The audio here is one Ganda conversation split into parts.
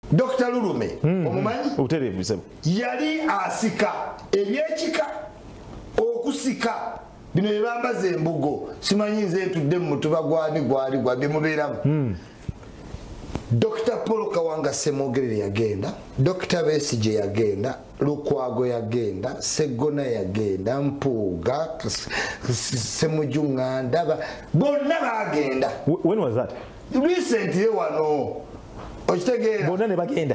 Dr. Lulume omumanyi obuterevu yali asika ebyekika okusika bino ebambaza embugo simanyi nze tudde mu mutuba gwali gwa byemubeeramu Dr. Paul Kawanga Ssemwogerere yagenda, Dr. Besigye yagenda, Lukwago yagenda, Segona yagenda, Mpuuga, Ssemujju Ndaba, bonna bagenda. When was that? Recently wano. Okitegeera. Bonna ne bagenda.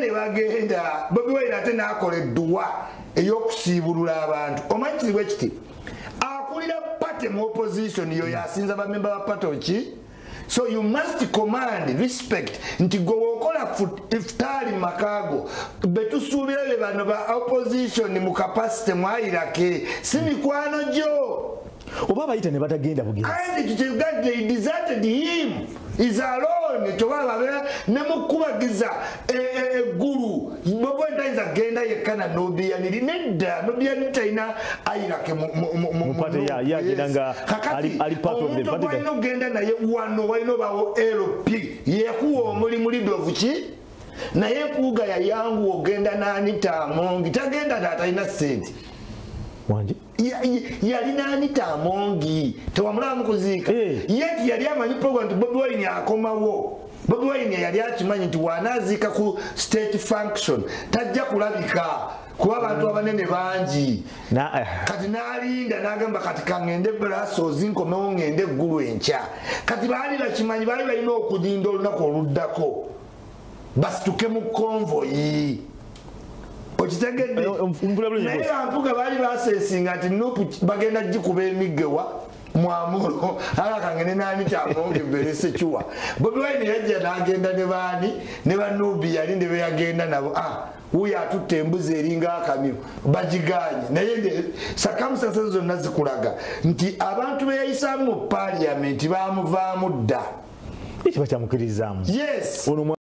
Bobi Wine ate n'akola edduwa ey'okusiibulula abantu. Omanyi kiri bwe kiti. Akulira party mu opposition yo yasinza bamemba ba party ki? So you must command respect nti go okola iftari makago betusuubira be bano ba opposition mu capacity mwayirake si mikwano gyo oba bayita ne batagenda bugenda and they deserted him is alone to baba ne mukubagiza eggulu Bobi Wine is agenda yekana nobia ni nedda nobia nitaina ayirake mu party yagenda nga ali part of the party that no genda na ye wano waino bawo LP yekuwa omulimu lidovu ki na ye kuga ya yangu ogenda nani tamongi tagenda tataina senti wanje yali nani tamongi tewamulamu kuziika yeti yali amanyi program Bobi Wine akomawo Bobi Wine yali akimanyi nti wanaziika ku state function tajja kulabika kuba abantu abanene bangi kati nalinda nagamba kati kangende Brussels nkomewo ngende eggulu enkya kati baali bakimanyi baali balina okudinda olunaku oluddako basituke mu konvoyi okitegedde naye bampuga baali baseesinga nti nupu bagenda gikuba emiggewa mwamulo akakangene nani kyamonge berese chuwa Bobi Wine yajja nagenda ne bani ne banubi yali ne beyagenda nabo uya atutte embuzi eringa akamyo bagiganye naye circumstances zonna zikulaga nti abantu beyayisa mu parliament bamuvaamu dda ekyo bakyamukirizamu yes